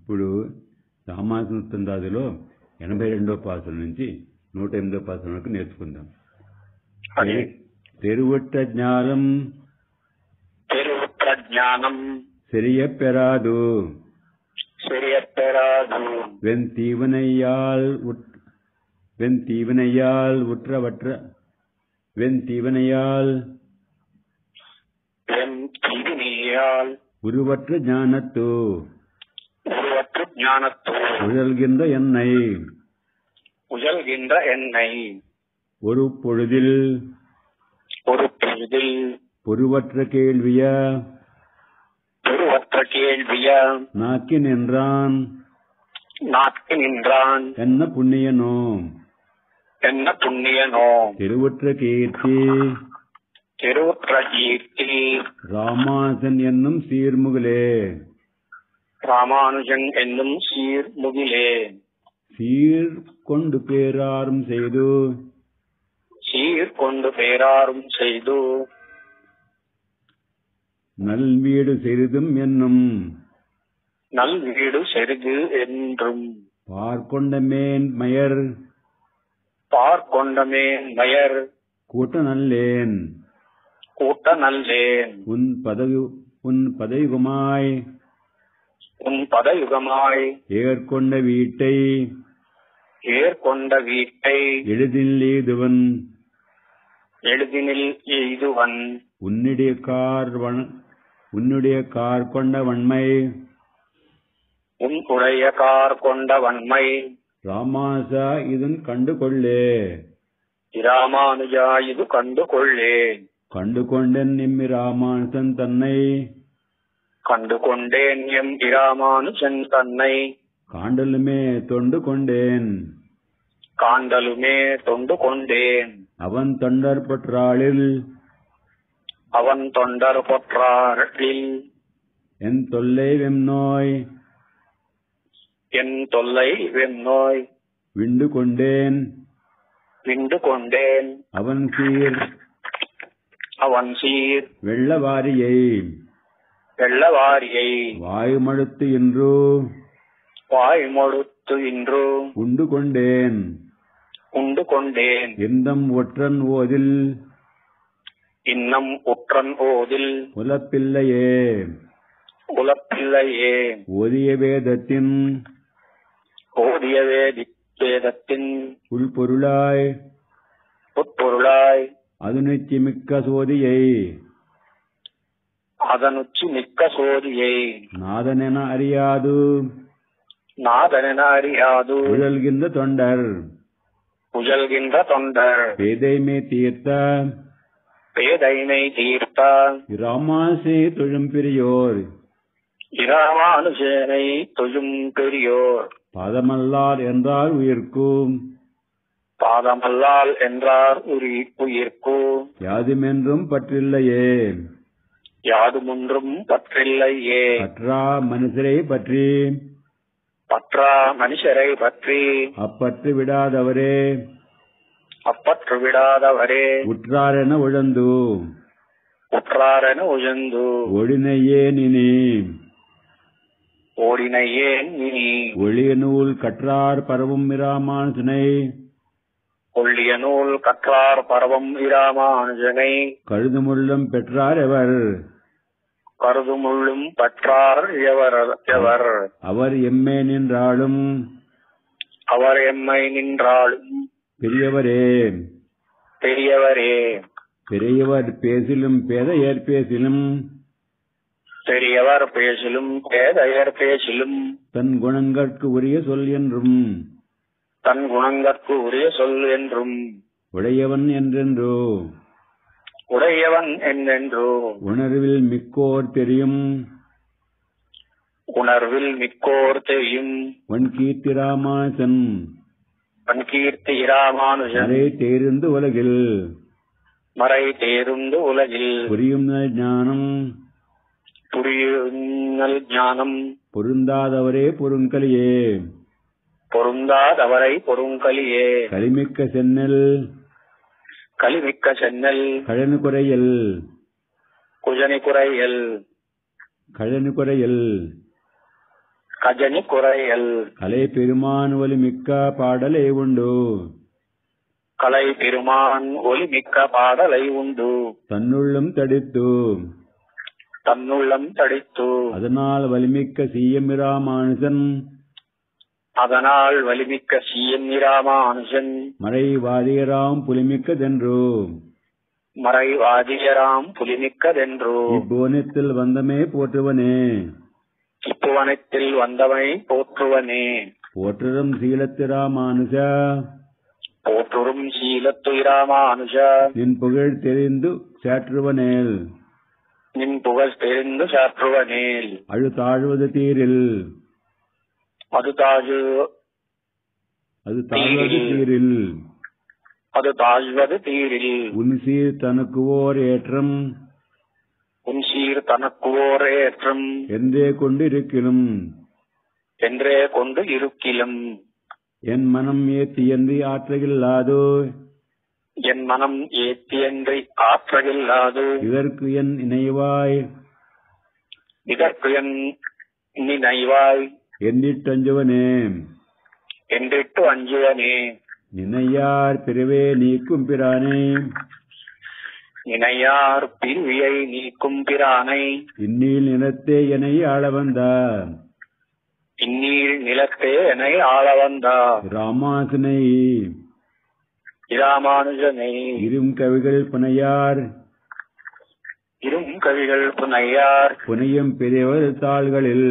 ఇప్పుడు సామాసందాదిలో 82వ పాసురం నుంచి 108వ పాసురం వరకు నేర్చుకుందాం. தெருவற்ற ஞானம் சரியப்பெறாது வெந்தீவனையால் உருவற்ற ஞானத்து உழல்கின்ற எண்ணெய் ஒரு பொழுதில் பொருவற்ற கேள்விய நாக்கி நின்றான் என்ன புண்ணியனோ திருவுற்ற கீர்த்தி ராமானுஜன் என்னும் சீர்முகிலே சீர் கொண்டு பேராரும் செய்து நல்வீடு சிறிதும் என்றும் பார்க்கொண்டமேன் மயர் கூட்ட நல்லேன் உன் பதயுகமாய் ஏற்கொண்ட வீட்டை எளிதினில் எய்துவன் உன்னுடைய கார் கொண்ட வன்மை ராமானுஜா இதன் கண்டுகொண்டேன் எம்மி ராமானுஜன் தன்னை காண்டலுமே தொண்டு கொண்டேன் அவன் தொண்டர் பொற்றாளில் என் தொல்லை வெம்நோய் விண்டு கொண்டேன் அவன் சீர் வெள்ளவாரியை வாயுமடுத்து இன்று உண்டு கொண்டேன் இன்னம் ஒற்றன் ஓதில் உலப்பில்லையே ஓதிய வேதத்தின் உள்பொருளாய் அதனுச்சி மிக்க சோதியை நாதனென அறியாது உழல்கின்ற தொண்டர் பேதைமை தீர்த்த இராமானுஜனை தொழும் பெரியோர் பாதமல்லார் என்றார் உயிர்க்கும் யாதுமென்றும் பற்றில்லையே பற்றா மனுஷரை பற்றி அப்பற்று விடாதவரே உற்றாரென உழந்து ஒழினையே நினி ஒளிய நூல் கற்றார் பரவும் இராமானுஜனை கழுதுமுள்ளும் பெற்றார் எவர் அவர் எம்மை நின்றாலும் பெரியவர் பேசிலும் பேதையர் தன் குணங்கட்கு உரிய சொல் என்றும் உடையவன் என்றென்றோ உணர்வில் மிக்கோர் தெரியும் வன் கீர்த்தி ராமானுஜன் மறை தேர்ந்து உலகில் புரியும் ஞானம் பொருந்தாதவரை பொருங்கலியே களிமிக்க சென்னல் கழனு குறையல் கஜனி குறையல். கலை பெருமான் ஒலி மிக்க பாடலே உண்டு. கலை பெருமான் ஒலி மிக்க பாடலை உண்டு. தன்னுள்ளம் தடித்து தன்னுள்ளம் தடித்து. அதனால் வலிமிக்க சீயமிராமானுஜன். அதனால் வலிமிக்க சீயமிராமானுஜன். மறைவாதியராம் புலிமிக்கதென்றோ. மறைவாதியராம் புலிமிக்கதென்றோ. இப்புவனத்தில் வந்தமே போற்றுவனே. இப்புவனத்தில் வந்தமை போற்றுவனே. போற்றுறும் சீலத்திராமானுஜ. போற்றுறும் சீலத்துராமானுஜ. நின் புகழ் தெரிந்து சாற்றுவனேல். நின் புகழ் தெரிந்து சாற்றுவனேல். அழு தாழ்வது தீரில். அது தாழ்வது தீரில். அது தாழ்வது தீரில். உன் சீர் தனக்கு ஓர் ஏற்றம். உன் சீர் தனக்கு ஓர் ஏற்றம். என்றே கொண்டிருக்கிலும். என்றே கொண்டு இருக்கிலும். என் மனம் ஏத்தியன்றி ஆற்றகில்லாதோ. என் மனம் ஏத்தியன்றி ஆற்றகில்லாதோ. இதற்கு என் இணைவாய். இதற்கு என் நினைவாய். என்றிட்டு அஞ்சுவனே. என்றிட்டு அஞ்சுவனே. நினையார் பிறவே நீக்கும் பிரானே. நினையார் பிரிவியை நீக்கும் பிரானை. இந்நீள் நிலத்தே என ஆள வந்தார். இந்நீள் நிலத்தே என ஆள வந்தார். ராமாசனை இராமானுஜனை. இரும் கவிகள் புனையார். இரும் கவிகள் புனையார். புனையும் பெரியவர் தாள்களில்.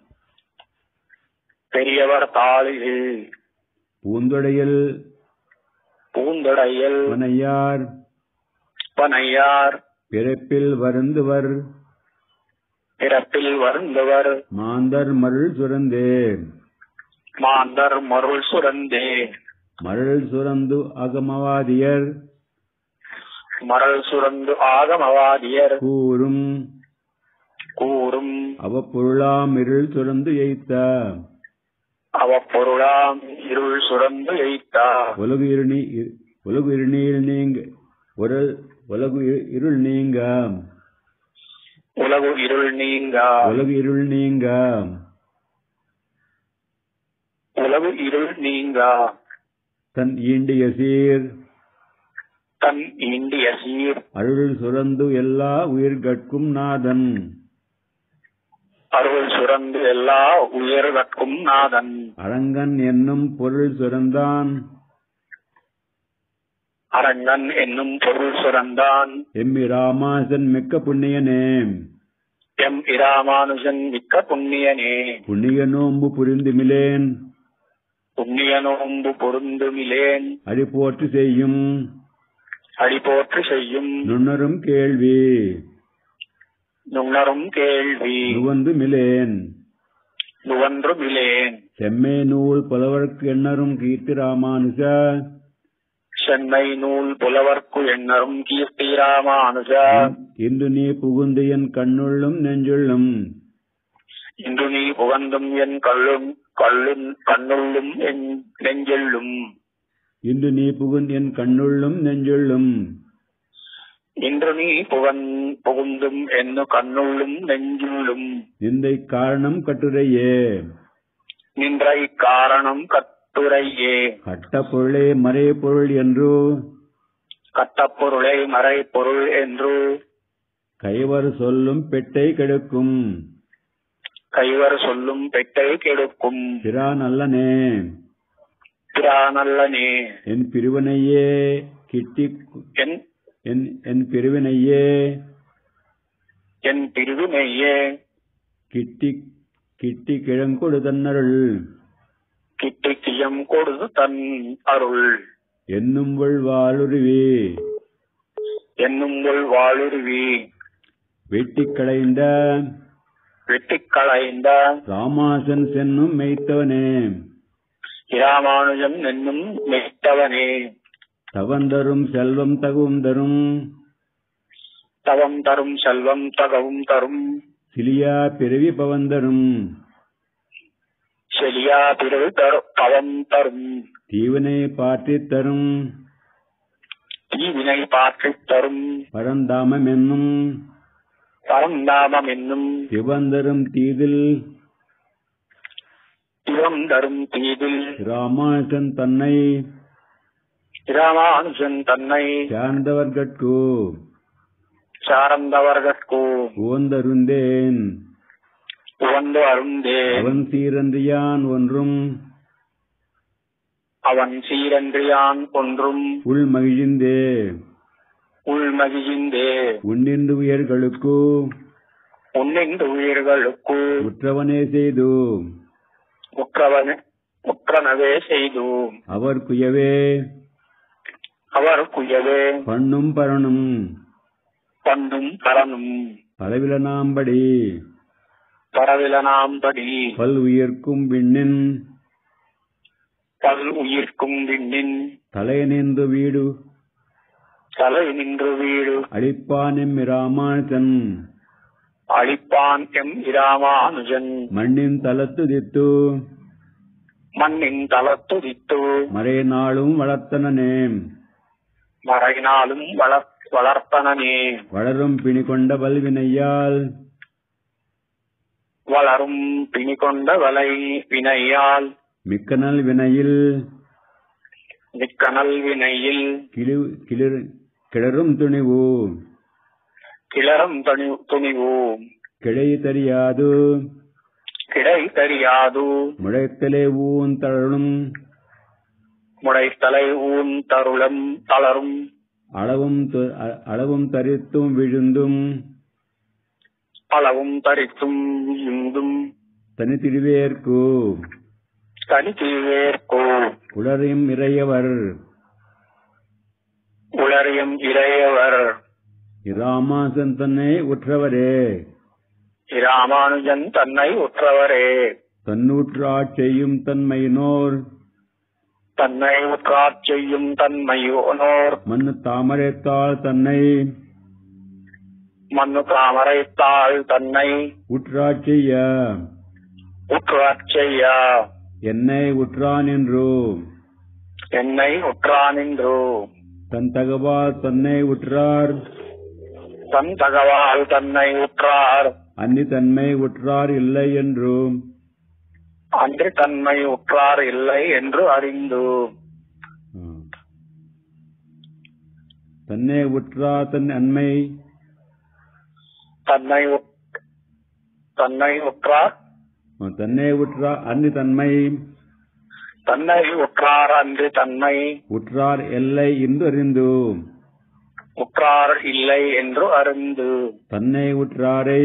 பெரியவர் தாளில். பூந்தொடையில் பூந்தொடையில். புனையார். பனையார். பிறப்பில் வருந்துவர். பிறப்பில் வருந்துவர். மாந்தர் மருள் சுரந்தே. மாந்தர் மருள் சுரந்தே. மருள் சுரந்து அகமவாதியர். மருள் சுரந்து ஆகமவாதியர். கூறும் கூறும். அவப்பொருளாம் இருள் சுரந்து எய்த்த. அவப்பொருளாம் இருள் சுரந்து எய்த்தா. உலகு இருநீள் நீங்க உலகு இருள் நீங்க. உலகு இருள் நீங்க. உலகு இருள் நீங்க. உலகு இருள் நீங்க. தன் ஈண்டிய சீர். தன் ஈண்டிய சீர். அருள் சுரந்து எல்லா உயிர்கட்கும் நாதன். அருள் சுரந்து எல்லா உயிர்கட்கும் நாதன். அரங்கன் என்னும் பொருள் சுரந்தான். அரங்கன் என்னும் பொருள் சுரந்தான். எம்மிராமானுஜன் மிக்க புண்ணியனே. எம் இராமானுஜன் மிக்க புண்ணியனே. புண்ணிய நோம்பு புரிந்துமிலேன். புண்ணிய நோம்பு பொருந்துமிலேன். அடி போற்று செய்யும். அடி போற்று செய்யும். நுண்ணரும் கேள்வி. நுண்ணரும் கேள்வி. நுவந்து மிலேன். நுவன்று மிலேன். செம்மை நூல் புலவர்க்கு எண்ணரும் கீர்த்தி ராமானுஜ. சென்னை நூல் புலவர்க்கு எண்ணரும் கீர்த்தி ராமானுஜ. இன்று நீ புகுந்து என் கண்ணுள்ளும் நெஞ்சுள்ளும். இன்று நீ புகந்தும் என் கண்ணுள்ளும் என் நெஞ்செள்ளும். இன்று நீ புகுந்து என் கண்ணுள்ளும் நெஞ்சுள்ளும். இன்று நீ புகுந்தும் என்னு கண்ணுள்ளும் நெஞ்சுள்ளும். நிந்தை காரணம் கட்டுரையே. நின்றை காரணம் கட்டுரையே. கட்ட பொருளே மறை பொருள் என்று. கட்டப்பொருளை மறை பொருள் என்று. கைவர் சொல்லும் பெட்டை கெடுக்கும். கைவர் சொல்லும் பெட்டை கெடுக்கும். பிரான் அல்லனே. பிரானல்லனே. என் பிரிவினையே கிட்டி. என் பிரிவினையே. என் பிரிவினையே. கிட்டி கிட்டி கிழங்கொடு தன்னருள். கிட்டி கியம் கொடுது தன் அருள். என்னும் வாளுருவி. என்னும் வாளுருவி. வெட்டிக் களைந்த. வெட்டிக் களைந்த. ராமாசன் சென்னும் மெய்த்தவனே. இராமானுஜன் என்னும் மெய்த்தவனே. தவந்தரும் செல்வம் தகவும் தரும். தவம் தரும் செல்வம் தகவும் தரும். சிலியா பிறவி பவந்தரும். செலியா பிறவி பவம் தரும். தீவினை பாற்றித் தரும். தீவினை பாற்றித் தரும். பரந்தாமம் என்னும். பரந்தாமம் என்னும். திவந்தரும் தீதில். திறம் தரும் தீதில் ராமானுஜன் தன்னை ராமானுஜன் தன்னை சார்ந்தவர்கட்கு உவந்தருந்தேன் உவந்து அருந்தேன். அவன் சீரன்றியான் ஒன்றும் அவன் சீரன்றியான் ஒன்றும் உள்மகிழ்ந்தே உன்னின்று உயிர்களுக்கு உற்றவனே செய்து உற்றனவே செய்து அவர் குயவே பண்ணும் பரணும் பரவிலனாம்படி பல் உயிர்க்கும் விண்ணின் தலை நின்று வீடு அழிப்பான் எம் இராமானுஜன் மண்ணின் தலத்துதித்து மறைநாளும் வளர்த்தனே வளரும் பிணி கொண்ட வினையால் மிக்கனல் வினையில் கிளரும் துணிவு கிடை தறியாது முளைத்தலை ஊன் தளரும் அளவும் தரித்தும் விழுந்தும் தனித்திடுவேர்க்கு உளரையும் இறையவர் இராமானுஜன் தன்னை உற்றவரே தன்னூற்றாட் செய்யும் தன்மையினோர் மண்ணு தாமரைத்தாள் தன்னை உற்றாட் செய்ய என்னை உற்றான் என்றோ தன் தகவால் தன்னை உற்றார் அன்னி தன்மை உற்றார் இல்லை என்று அறிந்து தன்னை உற்றார் தன் அன்மை தன்னை உற்றார் அன்று தன்மை உற்றார் இல்லை என்று அறிந்து தன்னை உற்றாரை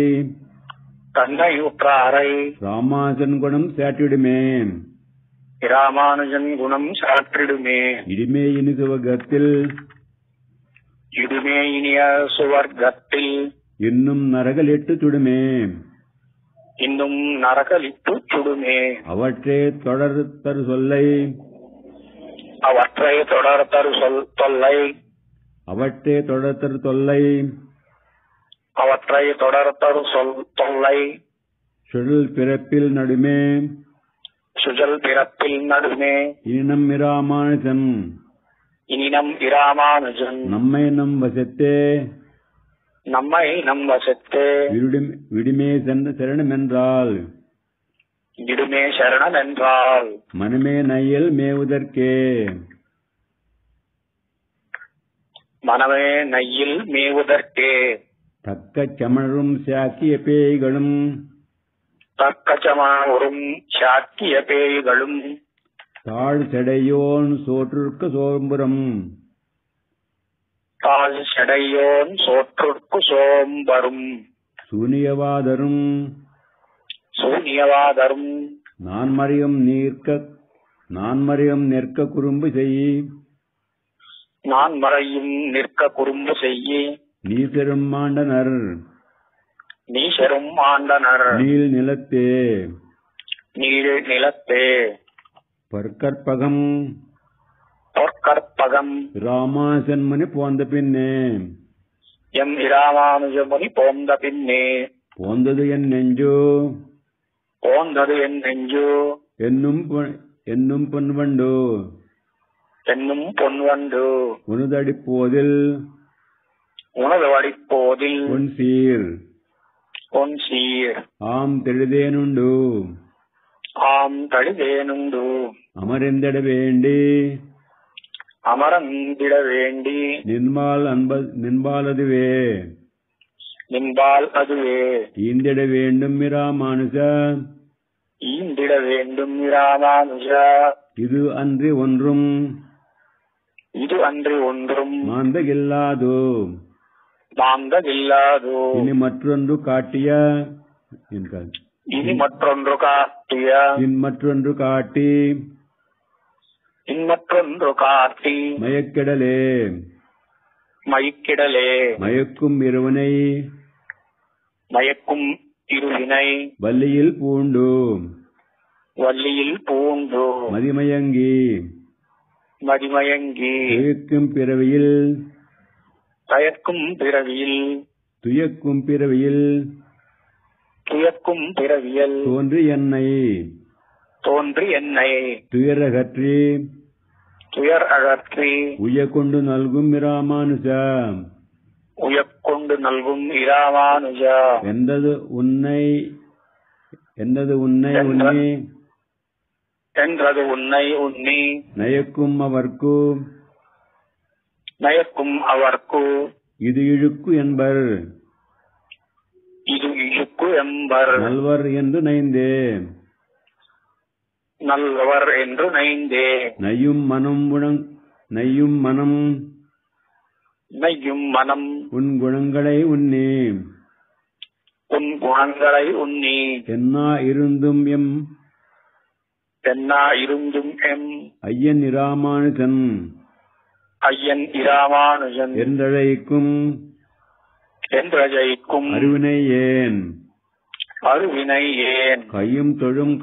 ராமானுஜன் குணம் சாற்றிடுமே இனிமே இனிய சுவர்க்கத்தில் இன்னும் நரகலிட்டு சுடுமே அவற்றே தொடர்தரு தொல்லை சுழல் பிறப்பில் நடுமே இனினம் இராமானுஜன் நம்மை நம் வசத்தே விடுமே சரணம் என்றால் மனமே நையல் மேவுதற்கே தக்க சமணரும் சாக்கிய பேய்களும் தாழ் செடையோன் சோற்றுக்கு சோம்பரும் சூனியவாதரும் நான் மறியும் நிற்க குறும்பு செய்ய நீசரும் மாண்டனர் நீள் நிலத்தே பற்கற்பகம் ராமானுஜன் முனி போந்த பின்னே போந்தது என் நெஞ்சோ என்னும் பொன்வண்டு உனதடிப்போதில் பொன் சீர் ஆம் தெழுதேனுண்டு ஆம் தழுவேனுண்டு அமர்ந்திட வேண்டி அமரந்திட வேண்டி நின்பாலதுவே நின்பால் அதுவே ஈந்திட வேண்டும் இராமானுஜா ஈந்திட வேண்டும் இராமானுஜா இது அன்றி ஒன்றும் இது அன்றி ஒன்றும் மாந்தகில்லாதோ மாந்தகில்லாதோ இனி மற்றொன்று காட்டிய இனி மற்றொன்று காட்டிய மற்றொன்று காட்டி இன்னொன்று காட்டி மயக்கிடலே மயக்கிடலே மயக்கும் இருவனை மயக்கும் இருவினை வள்ளியில் பூண்டு வள்ளியில் பூண்டு மதிமயங்கி மதிமயங்கி துயக்கும் பிறவியில் தயக்கும் பிறவியில் துயக்கும் பிறவியில் துயக்கும் பிறவியல் தோன்றி என்னை துயரகற்றி துயர் அகற்றி உயக்கொண்டு நல்கும் இராமானுஜா உயக்கொண்டு நல்கும் இராமானுஜா என்றது உன்னை உன்னி என்றது உன்னை உன்னி நயக்கும் அவர்க்கு இது இழுக்கு என்பர் இது இழுக்கு என்பர் நல்வர் என்று நைந்தே நல்லவர் என்று நைந்தே நையும் மனம் உன் குணங்களை உன்னி என்னா இருந்தும் எம் ஐயன் இராமானுஜன் என்றழைக்கும் அருவினை ஏன் கையும் தொழும்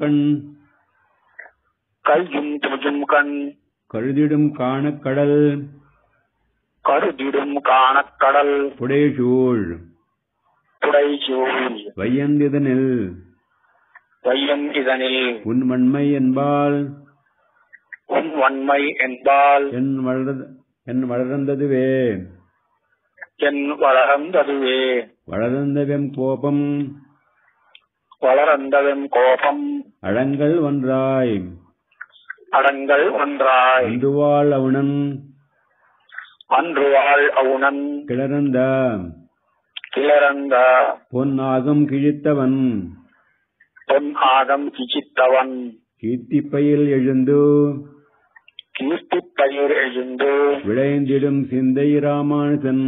கண் கருதிடும் காணக்கடல் புடைசூழ் வையந்திதனில் உன் வன்மை என்பால் என் வளர்ந்ததுவே வளர்ந்தவெம் கோபம் அடங்கள் ஒன்றாய் அன்றுவாள் அவுணன் கிளறந்த பொன்னாகம் கிழித்தவன் கீர்த்திப்பையில் எழுந்து விளைந்திடும் சிந்தை இராமானுஜன்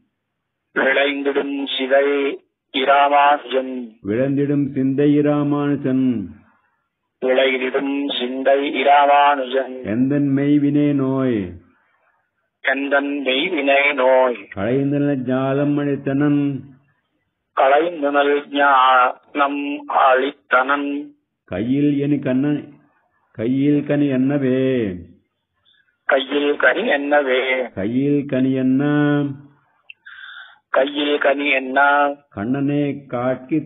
எந்தன் மெய்வினை நோய் களைந்தன ஞாலம் அளித்தனன் கையில் கனி என்ன கண்ணனை காட்கித்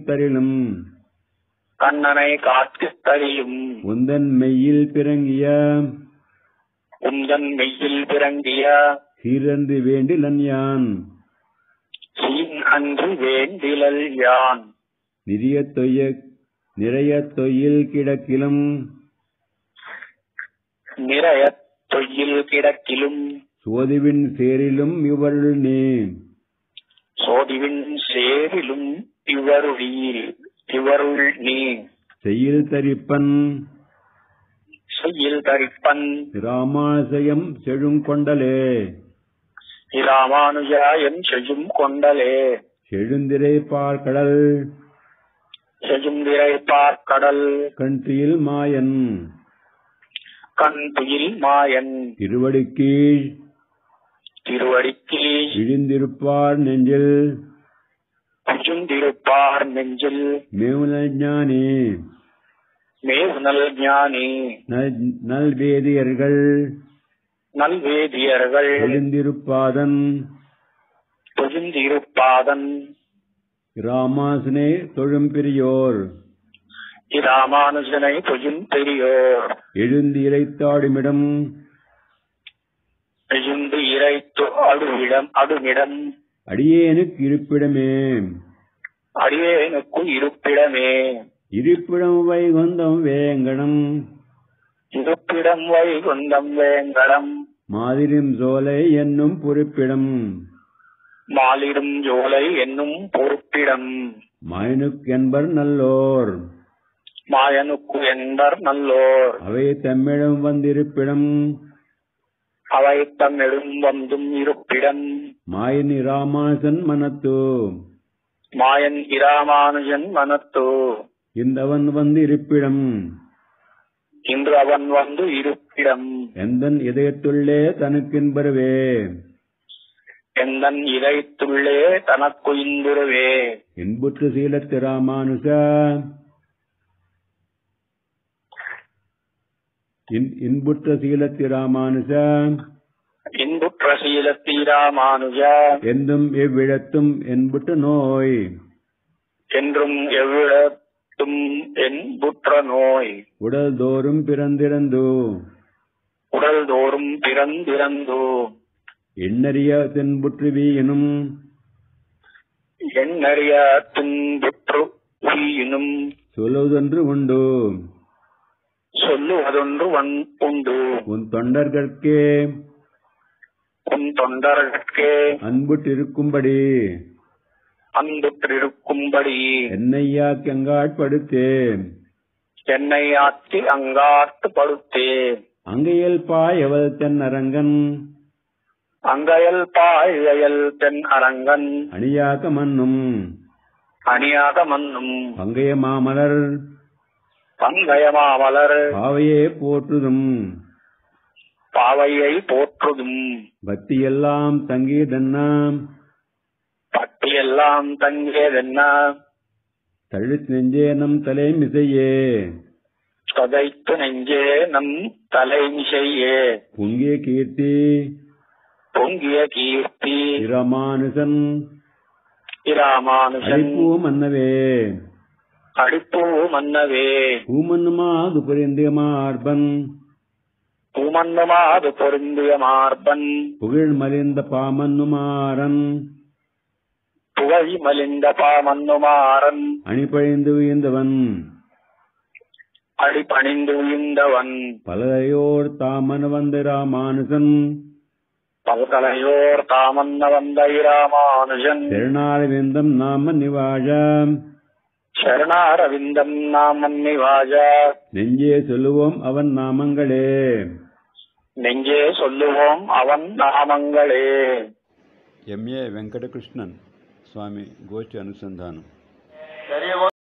தரிலும் உந்தன் மெய்யில் பிறங்கிய சீரன்று வேண்டிலன் யான் நிறைய தொய்யில் கிடக்கிலும் சோதிவின் சேரிலும் இவருள் நீ செய்யில் தரிப்பன் இராமானுஜயம் செழுங்கொண்டலே செழுந்திரை பார்க்கடல் கண்துயில் மாயன் திருவடிக்கீழ் இழிந்திருப்பார் நெஞ்சில் மேவுனல் ஞானி நல்வேதியர்கள் எழுந்திருப்பாதன் இராமானுஜனை தொழும் பெரியோர் எழுந்து இறைத்தாடுமிடம் அடியேனுக்கு இருப்பிடமே இருப்பிடம் வைகுந்தம் வேங்கடம் இருப்பிடம் வைகுந்தம் வேங்கடம் மாதிரும் சோலை என்னும் பொறுப்பிடம் மாலிடும் ஜோலை என்னும் பொறுப்பிடம் மாயனுக்கு என்பர் நல்லோர் மாயனுக்கு என்பர் நல்லோர் அவை தம்மிடம் வந்திருப்பிடம் அவை தம்மிடம் வந்தும் இருப்பிடம் மாயன் இராமானுசன் மனத்து மாயன் இராமானுஜன் மனத்து இந்தவன் வந்து இருப்பிடம் இன்று அவன் வந்து இருப்பிடம் எந்தன் இதயத்துள்ளே தனக்கின்பருவே எந்தன் இதயத்துள்ளே தனக்கு இன்புறவே இன்புற்று சீலத்து ராமானுஜ இன்புற்ற சீலத்தி ராமானுஜ இன்புற்ற சீலத்தி ராமானுஜ என்றும் எவ்விடத்தும் என்புற்ற நோய் என்றும் எவ்விடத்தும் என்புற்ற நோய் உடல் தோறும் பிறந்திறந்து உடல் தோறும் பிறந்திறந்து எண்ணறிய தென்புற்று வீயினும் எண்ணறிய துன்புற்று வீயினும் சொல்லுவதொன்று உண்டு சொல்லுவதொன்று உண்டு உன் தொண்டர்கட்கே உன் தொண்டர்கட்கே அன்புற்றிருக்கும்படி அன்புற்றிருக்கும்படி என்னையாக்கி அங்காட்படுத்தே என்னை ஆற்றி அங்காட்டு படுத்தே அங்கையல் பாயவள் தென் அரங்கன் அங்கையல் பாயல் தென் அரங்கன் அணியாக மன்னும் அணியாக மன்னும் பங்கைய மாமலர் பங்கயமாமலர் பாவையே போற்றுதும் பாவையை போற்றுதும் பக்தியெல்லாம் தங்கியதென்னாம் பட்டியெல்லாம் தங்கியதென்ன தழுத் நெஞ்சே நம் தலைமிசையே கதைத்து நெஞ்சே நம் தலைமிசையே பொங்கிய கீர்த்தி பொங்கிய கீர்த்தி இராமானுசன் இராமானுஜன் அடிப்பூ மன்னவே அடிப்பூ மன்னவே பூமன்னுமாது புரிந்திய மார்பன் பூமன்னுமாது பொருந்திய மார்பன் புகழ் மலிந்த பாமன்னுமாறன் புகழ் மலிந்த பாமன்னுமாறன் அணிபழிந்து உயர்ந்தவன் அடிபணிந்து உயிர்ந்தவன் பலரையோர் தாமன் வந்த ராமானுசன் பல்கலையோர் தாமன்ன வந்த இராமானுஜன் திருநாளவிந்தம் நாம நிவாழ சரணாரவிந்தம் நாமன் நிவாஜ நெஞ்சே சொல்லுவோம் அவன் நாமங்களே நெஞ்சே சொல்லுவோம் அவன் நாமங்களே. எம்.ஏ. வெங்கடகிருஷ்ணன் சுவாமி கோஷ்டி அனுசந்தானம்.